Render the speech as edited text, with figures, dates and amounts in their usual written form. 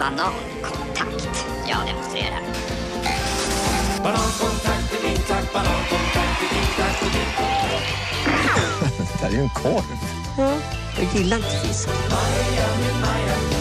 Banankontakt. Ja, demonstrerar. Banankontakt i din takt, banankontakt i din takt, i din takt. Det här är ju en korv. Ja, jag gillar inte fisk. Maja, min Maja.